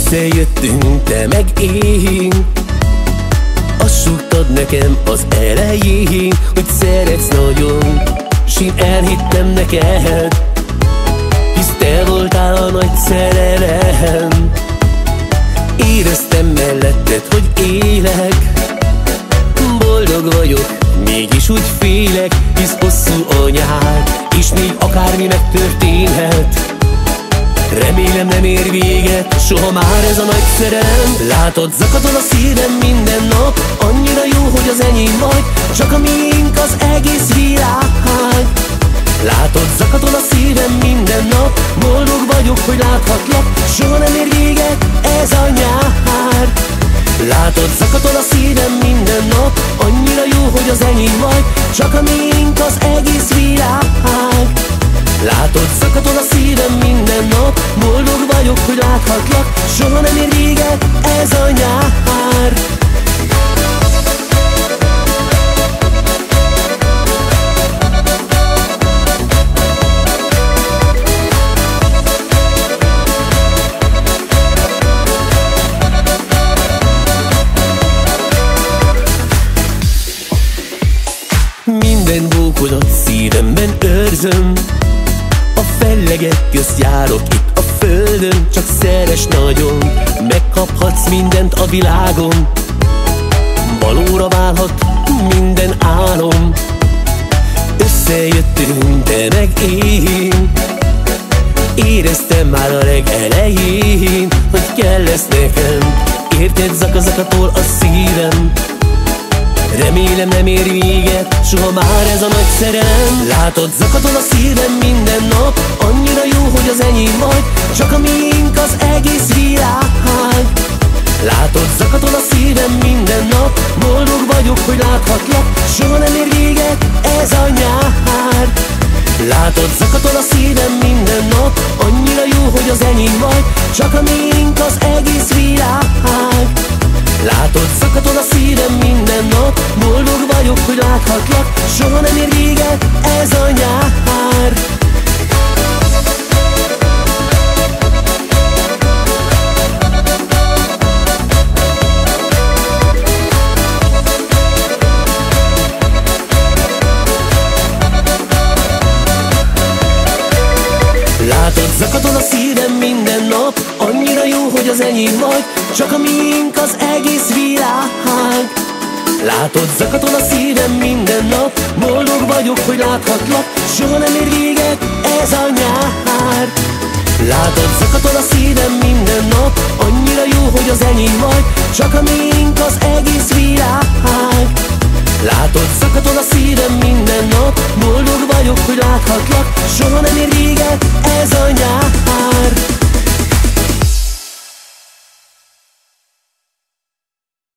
Összejöttünk te meg én, azt súgtad nekem az elején, hogy szeretsz nagyon, s én elhittem neked, hisz te voltál a nagy szerelem. Éreztem melletted, hogy élek, boldog vagyok, mégis úgy félek, hisz hosszú a nyár, és még akármi megtörténhet. Remélem nem ér véget soha már ez a nagy szerelem. Látod, zakatol a szívem minden nap, annyira jó, hogy az enyém vagy, csak a miénk az egész világ. Látod, zakatol a szívem minden nap, boldog vagyok, hogy láthatlak, soha nem ér véget ez a nyár. Látod, zakatol a szívem minden nap, annyira jó, hogy az enyém vagy, csak a miénk az egész világ. Látod, zakatol a szívem minden nap, boldog vagyok, hogy láthatlak, soha nem ér véget ez a nyár. Minden bókodat szívemben őrzöm, a fellegek közt járok itt a földön. Csak szeress nagyon, megkaphatsz mindent a világon, valóra válhat minden álom. Összejöttünk te meg én, éreztem már a legelején, hogy kell lesz nekem, érted, zakatol a szívem. Remélem nem ér véget soha már ez a nagy szerelem. Látod, zakatol a szívem minden nap, annyira jó, hogy az enyém vagy, csak a miénk az egész világ. Látod, zakatol a szívem minden nap, boldog vagyok, hogy láthatlak, soha nem ér véget ez a nyár. Látod, zakatol a szívem minden nap, annyira jó, hogy az enyém vagy, csak a miénk az egész világ. Látod, zakatol a szívem minden nap, boldog vagyok, hogy láthatlak, soha nem ér véget ez a nyár. Látod, zakatol a szívem minden nap, annyira jó, hogy az enyém vagy, csak a miénk az egész világ. Látod, zakatol a szívem minden nap, boldog vagyok, hogy láthatlak, soha nem ér véget ez a nyár. Látod, zakatol a szívem minden nap, annyira jó, hogy az enyém vagy, csak a miénk az egész világ.